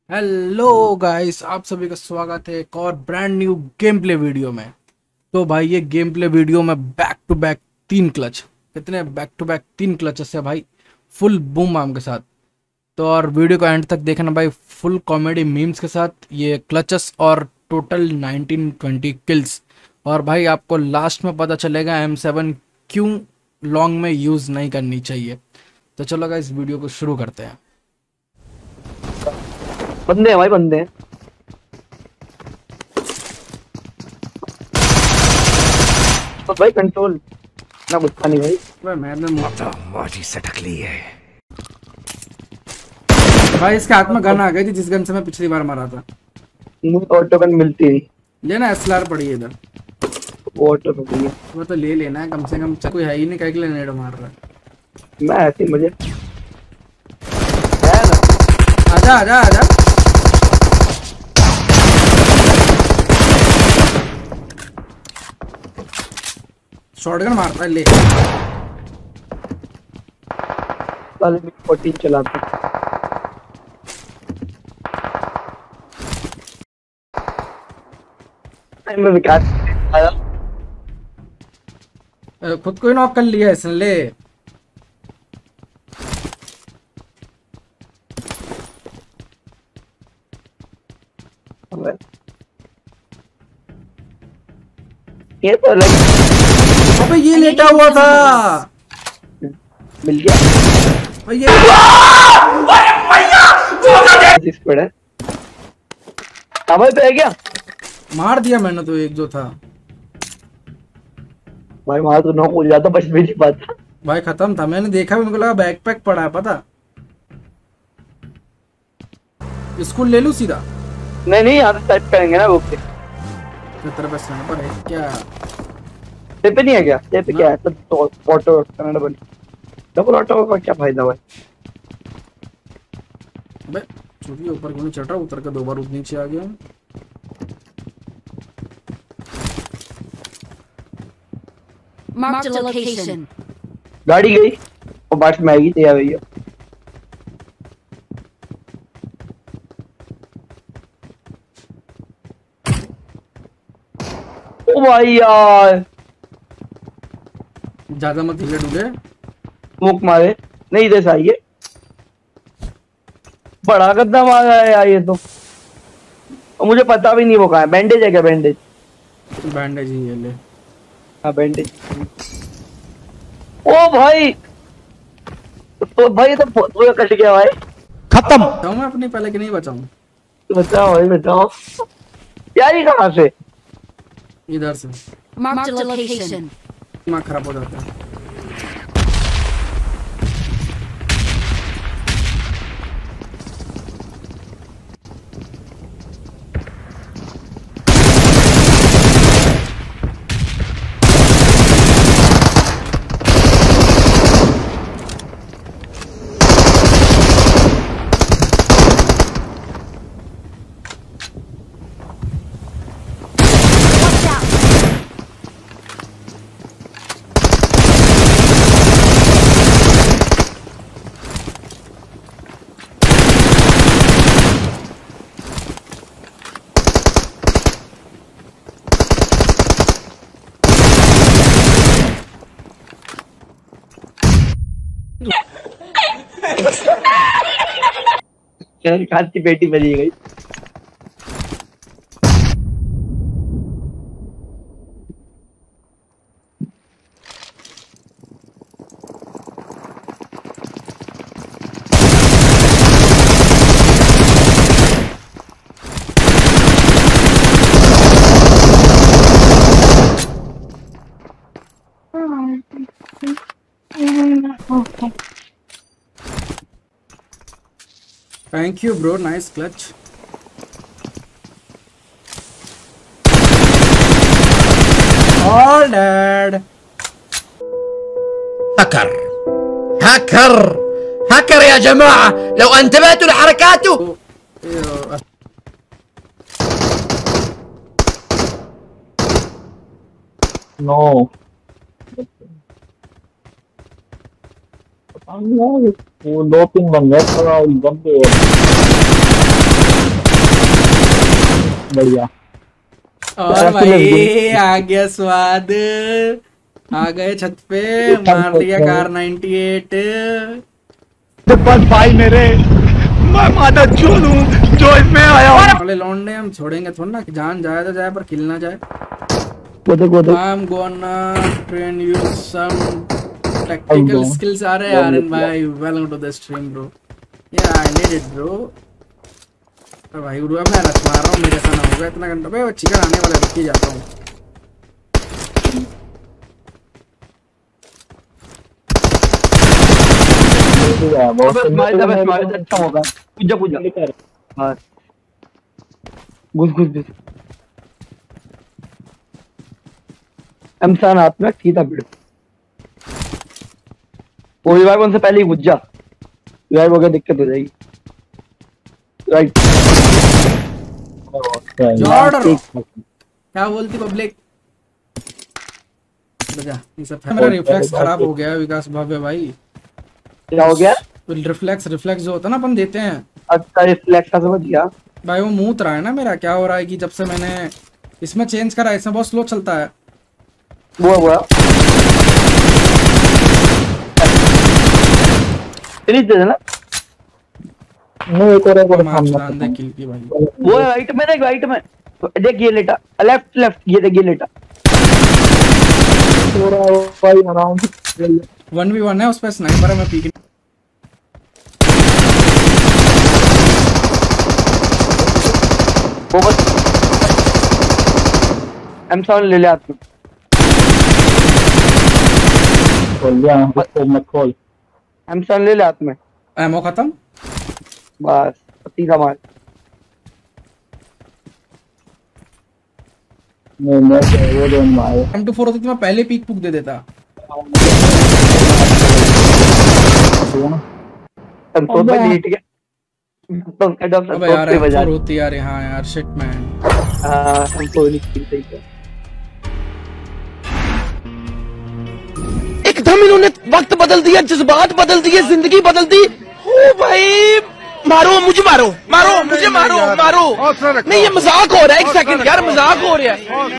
Hello guys, आप सभी का स्वागत है एक और brand new game play video में। तो भाई ये गेम प्ले वीडियो में बैक टू बैक 3 क्लच, कितने बैक टू बैक 3 क्लचेस है भाई, फुल बूम बाम के साथ। तो और वीडियो को एंड तक देखना भाई, फुल कॉमेडी मीम्स के साथ ये क्लचेस और टोटल 19-20 किल्स। और भाई आपको लास्ट में पता चलेगा M7 क्यों लॉन्ग में यूज़ नहीं करनी चाहिए। तो चलो गाइस वीडियो को शुरू करते हैं। बंदे हैं भाई, बंदे हैं। तो भाई कंट्रोल ना गुस्सा नहीं भाई। मैंने माटी सटक ली है। भाई इसके हाथ में गन आ गई थी, जिस गन से मैं पिछली बार मारा था। मुझे ऑटो गन मिलती है। ये ना SLR पड़ी है इधर, वो ऑटो तो नहीं है। वो तो ले लेना है कम से कम। कोई है ही नहीं, कहीं के लिए नेड मार रहा है। मैं ऐसे ही मुझे आजा आजा आजा। शॉटगन मारता है, ले। साले में 14 चलाते। मैं विकास आया। खुद को ही नॉक कर लिया इसने, ले। ये तो अलग। अबे ये लेटा हुआ था। मिल गया। और ये इस पर है। हमारे पे है क्या? मार दिया मैंने तो एक जो था। भाई वहां तो नॉक हो जाता, बच भी नहीं पाता। भाई खत्म था, मैंने देखा भी, मेरे को लगा बैकपैक पड़ा है, पता। स्कूल ले लूं सीधा? नहीं नहीं, यहाँ टाइप करेंगे ना वो। तेरे पास स्नाइपर है क्या? टेप पे नहीं है क्या? टेप पे क्या है? तो ऑटो कनाडा बन डबल ऑटो का क्या फायदा हुआ? अबे चूंकि ऊपर क्यों नहीं चढ़ रहा, उतर के 2 बार नीचे आ गया। Marked a location. गाड़ी गई और बारिश में आएगी, तैयार रही है। ओ भाई यार, ज्यादा मत हिले डूबे। मुक मारे नहीं, इधर से आइए। बड़ा गद्दा मारा है यार ये तो। और मुझे पता भी नहीं वो कहाँ है। बैंडेज है क्या? बैंडेज? बैंडेज ही है, ले। हाँ बैंडेज। ओ भाई, तो भाई तो वो कट गया भाई। खत्म। बताऊं मैं अपनी पहले कि नहीं बचाऊं? बताओ भाई बताओ यार, ये कहाँ से? इधर से। Marked a location. दिमाग खराब हो जाता है। खान की बेटी बनी गई। Thank you bro, nice clutch. All dead. هكر هكر هكر يا جماعة، لو انتبهتوا لحركاته. No. वो 2-3 बंदे थोड़ा बंदे बढ़िया। और भाई आ गया स्वाद, आ गए छत पे, मार लिया कार 98। भाई मेरे, मैं माता चोर हूँ जो इसमें आया। वाले लौंडे हम छोड़ेंगे थोड़ा ना, कि जान जाए तो जाए पर किल ना जाए। I'm gonna train you some tactical skills. अरे आर्यन भाई, welcome to the stream bro. Yeah, I need it bro. अरे भाई उड़वा, मैं रश मार रहा हूँ, मेरे साथ ना होगा इतना घंटा। भाई वो चिकन आने वाला, रुक ही जाता हूँ। अच्छा होगा, पूजा पूजा। हाँ, घुस घुस घुस। इंसान हाथ में सीधा भिड़। वो रिवाइव उनसे पहले ही घुस जा, रिवाइव हो गया दिक्कत हो जाएगी। राइट, जॉर्डन क्या बोलती पब्लिक? बजा, ये सब मेरा रिफ्लेक्स खराब हो गया विकास भव्य भाई। क्या हो गया? रिफ्लेक्स जो होता है ना अपन देते हैं। अच्छा, रिफ्लेक्स का समझ गया भाई, वो मूत रहा है ना मेरा। क्या हो रहा है कि जब से मैंने इसमें चेंज करा, इसमें बहुत स्लो चलता है। वो फिनिश दे देना। नहीं, एक और सामने किल की भाई। वो राइट में देख, राइट में देख, ये लेटा, लेफ्ट लेफ्ट, ये देख, ये लेटा। भाई अराउंड 1v1 है, उस पे स्नाइपर है, मैं पीक। वो बस M7 ले ले हाथ में। खोल M7 ले ले हाथ में। एमो खत्म बस, सीधा मार। वो दोनों मारे। M24 होती तो मैं पहले पीक पुक दे देता। तो मैं लेट गया। तो अबे यार M4 होती यार। हाँ यार, शिट मैन। हमको नहीं सही है। एकदम इन्होंने वक्त बदल दिया, जज्बात बदल दिए, जिंदगी बदल दी। ओ भाई, मारो मुझे, मारो मारो मुझे, मारो मारो। नहीं, ये मजाक हो रहा है। एक सेकंड यार, मजाक हो रहा है।